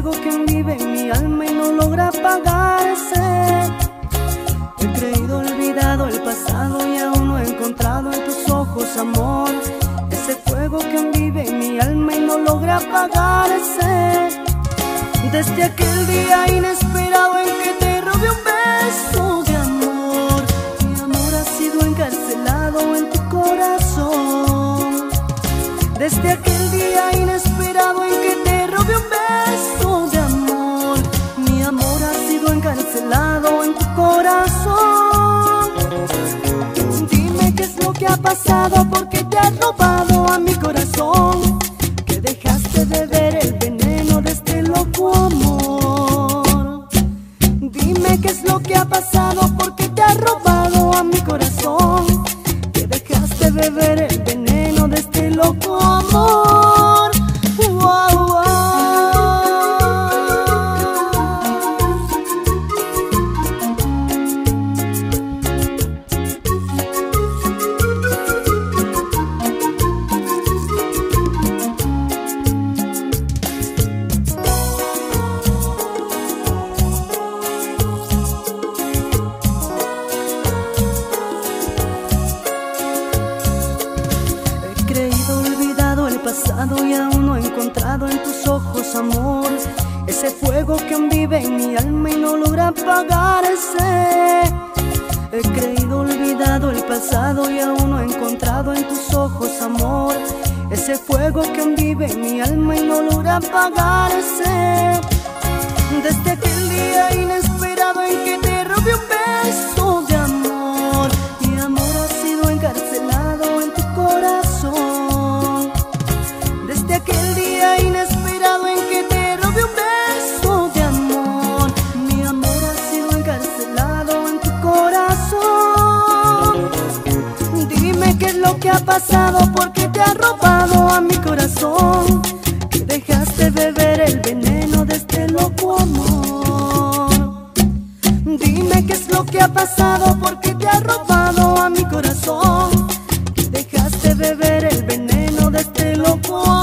fuego que vive en mi alma y no logra apagarse. He creído olvidado el pasado y aún no he encontrado en tus ojos amor. Ese fuego que vive en mi alma y no logra apagarse. Desde aquel día inesperado en que te robé un beso de amor, mi amor ha sido encarcelado en tu corazón. Desde aquel día inesperado en que te robé un beso de amor, mi amor ha sido encarcelado en tu corazón. Dime qué es lo que ha pasado, porque te has robado a mi corazón, que dejaste de ver el veneno de este loco amor. Dime qué es lo que ha pasado, porque te has robado a mi corazón, que dejaste de ver el veneno de este loco amor. Y aún no he encontrado en tus ojos amor. Ese fuego que vive en mi alma y no logra apagarse. He creído olvidado el pasado y aún no he encontrado en tus ojos amor. Ese fuego que vive en mi alma y no logra apagarse. Desde aquel día inesperado en que te robé un beso de amor, mi amor ha sido encarcelado en tu corazón. Desde aquel día inesperado en que te robé un beso de amor, mi amor ha sido encarcelado en tu corazón. Dime qué es lo que ha pasado, porque te has robado a mi corazón, que dejaste beber el veneno de este loco amor. Dime qué es lo que ha pasado, porque te has robado a mi corazón, que dejaste beber el veneno de este loco amor.